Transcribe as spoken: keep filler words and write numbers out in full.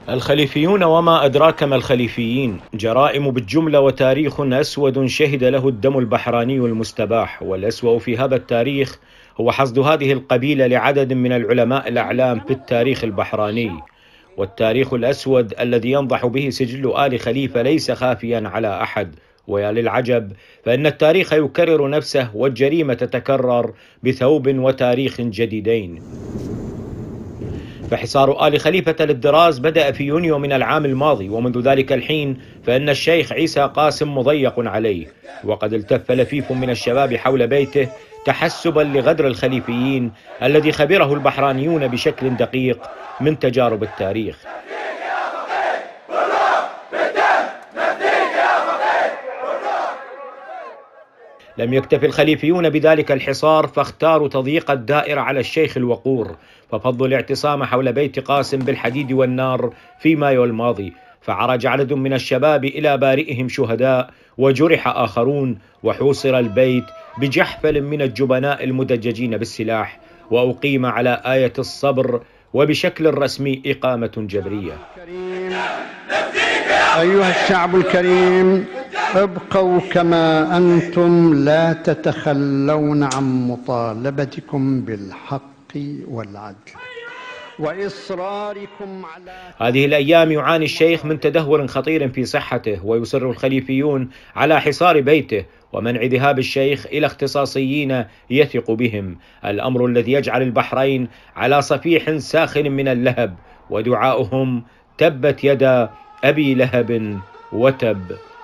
الخليفيون وما أدراك ما الخليفيين، جرائم بالجملة وتاريخ أسود شهد له الدم البحراني المستباح. والأسوأ في هذا التاريخ هو حصد هذه القبيلة لعدد من العلماء الأعلام في التاريخ البحراني. والتاريخ الأسود الذي ينضح به سجل آل خليفة ليس خافيا على أحد. ويا للعجب فإن التاريخ يكرر نفسه والجريمة تتكرر بثوب وتاريخ جديدين. فحصار آل خليفة للدراز بدأ في يونيو من العام الماضي، ومنذ ذلك الحين فإن الشيخ عيسى قاسم مضيق عليه، وقد التف لفيف من الشباب حول بيته تحسبا لغدر الخليفيين الذي خبره البحرانيون بشكل دقيق من تجارب التاريخ. لم يكتف الخليفيون بذلك الحصار، فاختاروا تضييق الدائرة على الشيخ الوقور، ففضوا الاعتصام حول بيت قاسم بالحديد والنار في مايو الماضي. فعرج عدد من الشباب إلى بارئهم شهداء، وجرح آخرون، وحوصر البيت بجحفل من الجبناء المدججين بالسلاح، وأقيم على آية الصبر وبشكل رسمي إقامة جبرية. أيها الشعب الكريم، ابقوا كما أنتم، لا تتخلون عن مطالبتكم بالحق والعدل وإصراركم على. هذه الأيام يعاني الشيخ من تدهور خطير في صحته، ويصر الخليفيون على حصار بيته ومنع ذهاب الشيخ إلى اختصاصيين يثق بهم، الأمر الذي يجعل البحرين على صفيح ساخن من اللهب، ودعاؤهم تبت يدا أبي لهب وتب.